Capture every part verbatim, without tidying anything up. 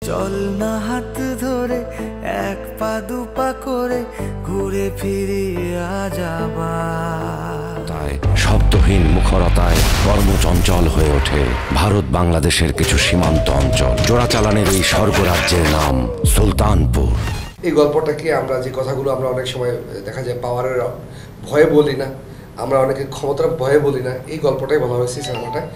চল না হাত ধরে এক পা দুপা করে ঘুরে ফিরে যাবা। তাই শব্দহীন মুখরতায় কর্মচঞ্চল হয়ে ওঠে ভারত বাংলাদেশের কিছু সীমান্ত অঞ্চল। জোড়াচালানের এই স্বর্গরাজ্যের নাম সুলতানপুর। এই গল্পটাকে আমরা যে কথাগুলো আমরা অনেক সময় দেখা যায় পাওয়ারের ভয়ে বলি না, আমরা অনেকে ক্ষমতার ভয়ে বলি না, এই গল্পটাই বলা হয়েছে সিনেমাটায়।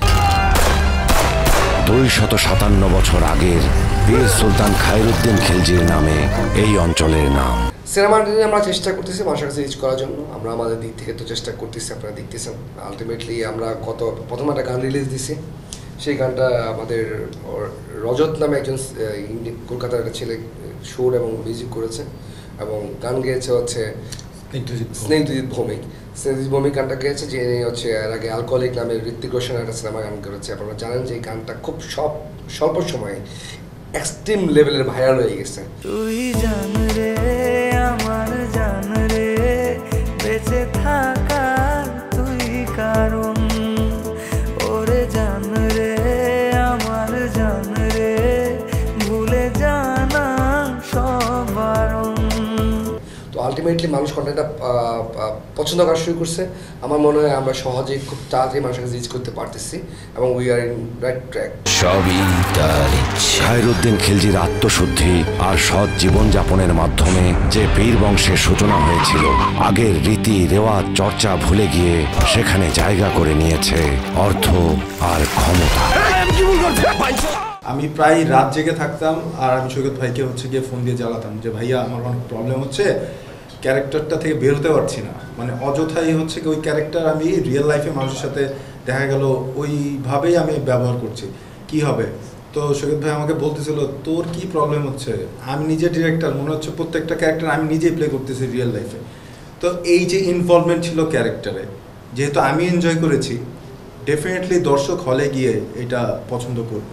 দুই শত সাতান্ন বছর আগের বীর সুলতান খায়রুদ্দিন খিলজির নামে এই অঞ্চলের নাম। সিনেমাটা আমরা চেষ্টা করতেছি মানুষের কাছে রিচ করার জন্য, আমরা আমাদের দিক থেকে তো চেষ্টা করতেছি, আপনারা দেখতেছেন। আলটিমেটলি আমরা গত প্রথম একটা গান রিলিজ দিছি, সেই গানটা আমাদের রজত নামে একজন কলকাতার একটা ছেলে সুর এবং মিউজিক করেছে এবং গান গেয়েছে হচ্ছে স্নেহজিৎ ভৌমিক। স্নেহজিৎ ভৌমিক গানটা গেয়েছে, যে হচ্ছে এর আগে অ্যালকোহলিক নামে ঋত্বিক রোশন একটা সিনেমা গান করেছে। আপনারা জানেন যে এই গানটা খুব সব স্বল্প সময়ে এক্সট্রিম লেভেলের ভাইরাল হয়ে গেছে। তুই জান রে আমার জান রে বেঁচে থাকার তুই কারণ, ওরে জান রে আমার জান রে ভুলে জানা সব বারণ। তো আলটিমেটলি মানুষ কন্টেন্টটা পছন্দ করা শুরু করছে। আমার মনে হয় আমরা সহজেই খুব তাড়াতাড়ি মানুষের কাছে রিচ করতে পারতেছি এবং we are in right track. সবই তার ইচ্ছা। খায়রুদ্দিন খিলজির আত্মশুদ্ধি আর সৎ জীবনযাপনের মাধ্যমে যে বীর বংশের সূচনা হয়েছিল, আগের রীতি রেওয়াজ চর্চা ভুলে গিয়ে সেখানে জায়গা করে নিয়েছে অর্থ আর ক্ষমতা। আমি প্রায় রাত জেগে থাকতাম আর আমি সৈকত ভাইকে হচ্ছে গিয়ে ফোন দিয়ে জ্বালাতাম যে ভাইয়া আমার অনেক প্রবলেম হচ্ছে, ক্যারেক্টারটা থেকে বের হতে পারছি না। মানে অযথাই হচ্ছে কি ওই ক্যারেক্টার আমি রিয়েল লাইফে মানুষের সাথে দেখা গেল ওইভাবেই আমি ব্যবহার করছি, কি হবে? তো সৈকত ভাই আমাকে বলতেছিল তোর কি প্রবলেম হচ্ছে, আমি নিজে ডিরেক্টর, মনে হচ্ছে প্রত্যেকটা ক্যারেক্টার আমি নিজেই প্লে করতেছি রিয়েল লাইফে। তো এই যে ইনভলভমেন্ট ছিল ক্যারেক্টারে, যেহেতু আমি এনজয় করেছি, ডেফিনেটলি দর্শক হলে গিয়ে এটা পছন্দ করবে।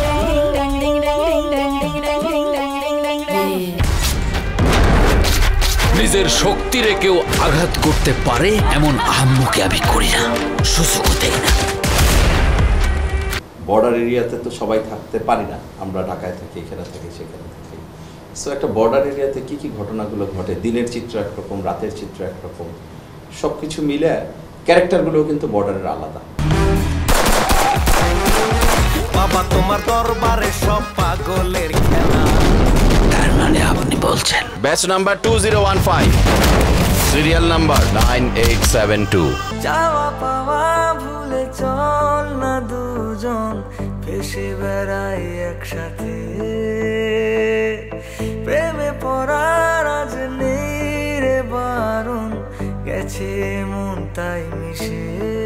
নিজের শক্তি রেখেও আঘাত করতে পারে এমন আহাম্মকে আমি করি না, সুযোগও দেই না। বর্ডার এরিয়াতে তো সবাই থাকতে পারি না, আমরা ঢাকায় থাকি, এখানে থাকি, সেখানে থাকি। সো একটা বর্ডার এরিয়াতে কী কী ঘটনাগুলো ঘটে, দিনের চিত্র একরকম, রাতের চিত্র একরকম, সব কিছু মিলে ক্যারেক্টারগুলোও কিন্তু বর্ডারের আলাদা। বাবা তোমার দরবারে সব পাগলের খেলা, তার মানে আপনি বলছেন batch number two zero one five, serial number nine eight seven two. চাওয়া পাওয়া ভুলে চল না দুজন ভেসে বেড়াই একসাথে, প্রেমে পড়ার আজ নেই রে বারণ, গেছে মন তাই মিশে।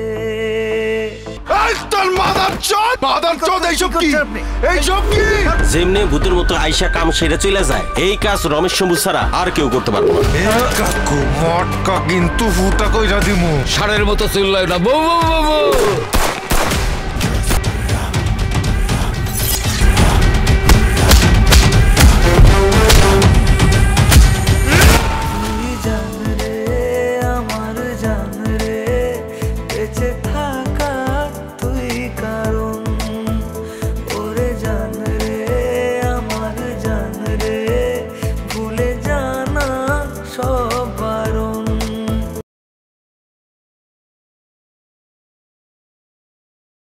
যেমনি ভূতের মতো আইসা কাম সেরে চলে যায়, এই কাজ রমেশ শম্ভু ছাড়া আর কেউ করতে পারবো না। কিন্তু ফুটা কইরা দিমু, ষাঁড়ের মতো চিল্লায় না বউ বউ বউ।